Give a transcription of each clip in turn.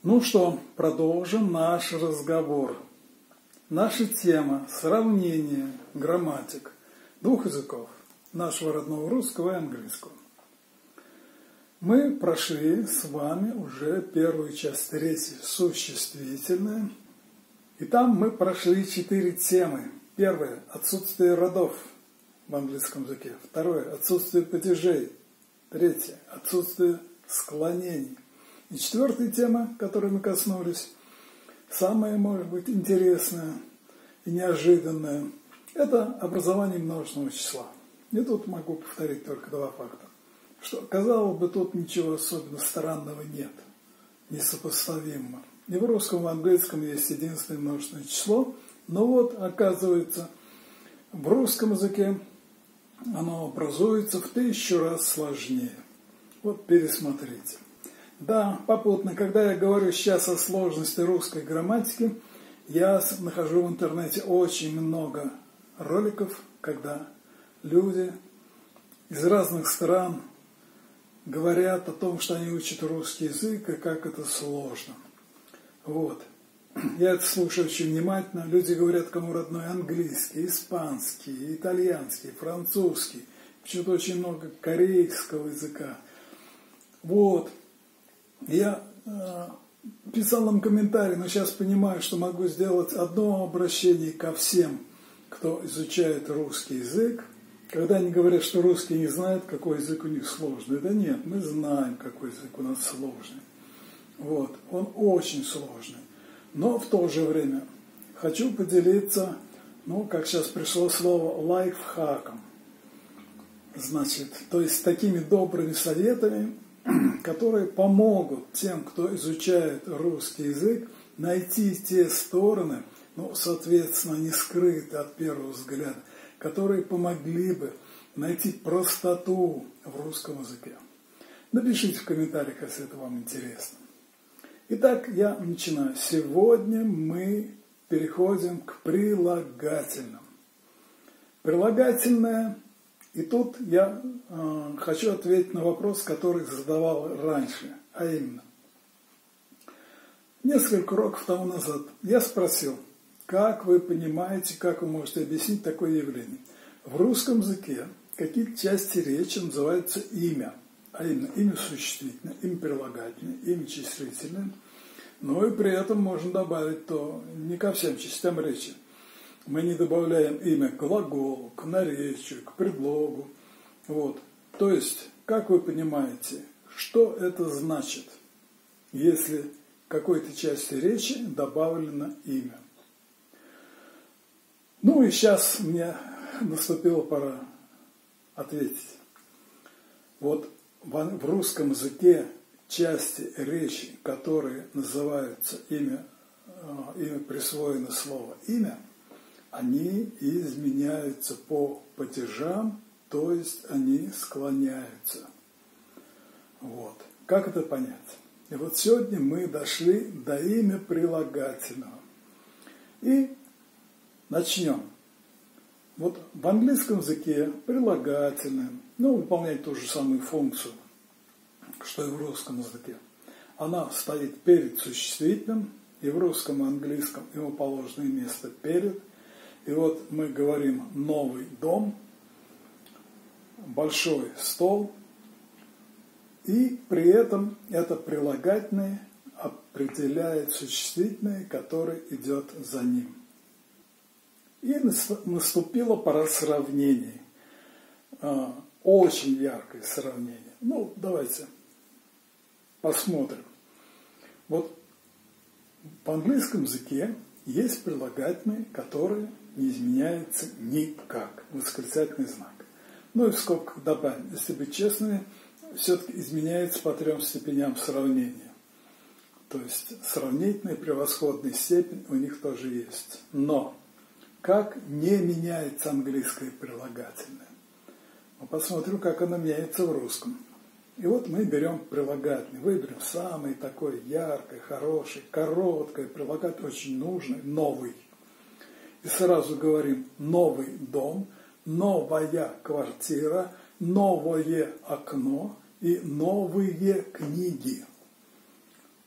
Ну что, продолжим наш разговор. Наша тема – сравнение грамматик двух языков, нашего родного русского и английского. Мы прошли с вами уже первую часть речи существительное, и там мы прошли 4 темы. Первое – отсутствие родов в английском языке. Второе – отсутствие падежей. Третье – отсутствие склонений. И 4-я тема, которой мы коснулись, самая, может быть, интересная и неожиданная, это образование множественного числа. И тут могу повторить только 2 факта. Что, казалось бы, тут ничего особенно странного нет, несопоставимого. И в русском, и в английском есть единственное множественное число, но вот, оказывается, в русском языке оно образуется в 1000 раз сложнее. Вот пересмотрите. Да, попутно, когда я говорю сейчас о сложности русской грамматики, я нахожу в интернете очень много роликов, когда люди из разных стран говорят о том, что они учат русский язык и как это сложно. Вот. Я это слушаю очень внимательно. Люди говорят, кому родной английский, испанский, итальянский, французский. Почему-то очень много корейского языка. Вот. Я писал им комментарий, но сейчас понимаю, что могу сделать одно обращение ко всем, кто изучает русский язык. Когда они говорят, что русские не знают, какой язык у них сложный. Да нет, мы знаем, какой язык у нас сложный. Вот, он очень сложный. Но в то же время хочу поделиться, как сейчас пришло слово, лайфхаком. Значит, то есть такими добрыми советами, которые помогут тем, кто изучает русский язык, найти те стороны, соответственно, не скрыты от первого взгляда, которые помогли бы найти простоту в русском языке. Напишите в комментариях, если это вам интересно. Итак, я начинаю. Сегодня мы переходим к прилагательным. Прилагательное, и тут я хочу ответить на вопрос, который задавал раньше, а именно. Несколько уроков тому назад я спросил, как вы понимаете, как вы можете объяснить такое явление. В русском языке какие-то части речи называются имя, а именно имя существительное, имя прилагательное, имя числительное, но и при этом можно добавить то не ко всем частям речи. Мы не добавляем имя к глаголу, к наречию, к предлогу. Вот. То есть, как вы понимаете, что это значит, если к какой-то части речи добавлено имя? И сейчас мне наступила пора ответить. Вот в русском языке части речи, которые называются имя присвоено слово «имя», они изменяются по падежам, то есть они склоняются. Вот. Как это понять? И вот сегодня мы дошли до имя прилагательного. И начнем. Вот в английском языке прилагательное, выполняет ту же самую функцию, что и в русском языке. Она стоит перед существительным, и в русском и английском ему положенное место перед. И вот мы говорим «новый дом», «большой стол», и при этом это прилагательное определяет существительное, которое идет за ним. И наступила пора сравнений. Очень яркое сравнение. Давайте посмотрим. Вот в английском языке есть прилагательные, которые не изменяются никак. Восклицательный знак. И в скобках добавим. Если быть честными, все-таки изменяется по 3 степеням сравнения. То есть сравнительная и превосходная степень у них тоже есть. Но как не меняется английское прилагательное? Мы посмотрим, как оно меняется в русском. И вот мы берем прилагательное. Выберем самый такой яркий, хороший, короткое прилагательное, очень нужный, новый. И сразу говорим «новый дом», «новая квартира», «новое окно» и «новые книги».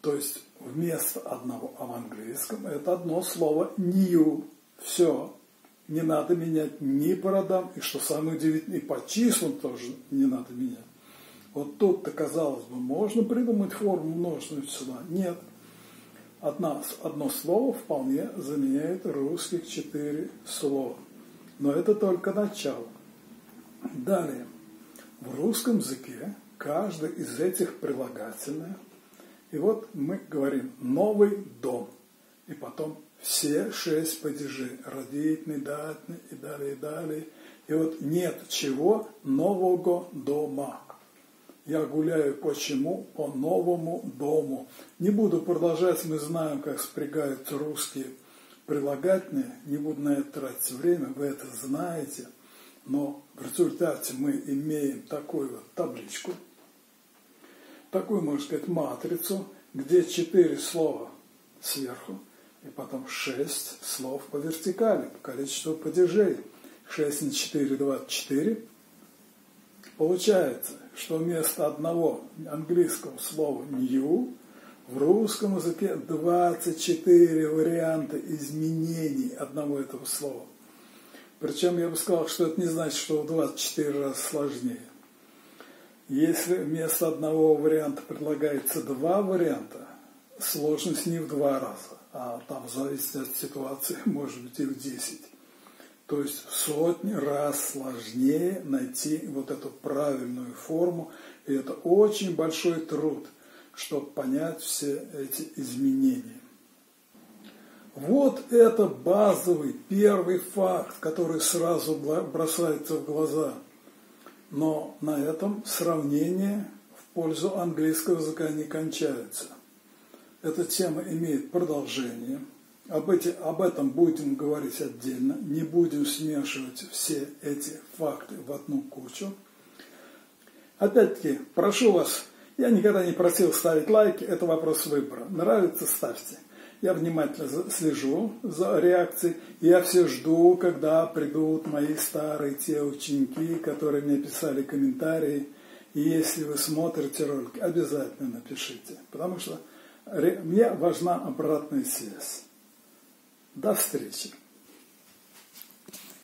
То есть вместо одного, а в английском это одно слово new. Все. Не надо менять ни по родам, и что самое удивительное, и по числам тоже не надо менять. Вот тут-то, казалось бы, можно придумать форму множественного числа. Нет. Одно слово вполне заменяет русских 4 слова. Но это только начало. Далее. В русском языке каждый из этих прилагательных. И вот мы говорим «новый дом». И потом все 6 падежей. Родительный, дательный и далее, и далее. И вот нет чего нового дома. Я гуляю почему? По новому дому. Не буду продолжать, мы знаем, как спрягаются русские прилагательные. Не буду на это тратить время, вы это знаете. Но в результате мы имеем такую вот табличку, такую, можно сказать, матрицу, где 4 слова сверху, и потом 6 слов по вертикали, по количеству падежей. 6 на 4, 24. Получается, что вместо одного английского слова new в русском языке 24 варианта изменений одного этого слова. Причем я бы сказал, что это не значит, что в 24 раза сложнее. Если вместо одного варианта предлагается 2 варианта, сложность не в 2 раза, а там, в зависимости от ситуации, может быть и в 10. То есть в сотни раз сложнее найти вот эту правильную форму, и это очень большой труд, чтобы понять все эти изменения. Вот это базовый первый факт, который сразу бросается в глаза. Но на этом сравнение в пользу английского языка не кончается. Эта тема имеет продолжение. Об этом будем говорить отдельно. Не будем смешивать все эти факты в одну кучу. Опять-таки, прошу вас, я никогда не просил ставить лайки, это вопрос выбора. Нравится — ставьте. Я внимательно слежу за реакцией. Я все жду, когда придут мои старые те ученики, которые мне писали комментарии. И если вы смотрите ролик, обязательно напишите. Потому что мне важна обратная связь. До встречи.